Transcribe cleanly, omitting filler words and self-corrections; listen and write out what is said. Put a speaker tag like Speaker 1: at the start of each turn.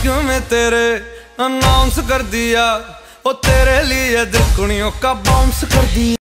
Speaker 1: इश्क में तेरे अनाउंस कर दिया, ओ तेरे लिए दिल कुड़ियों का बाउंस कर दिया।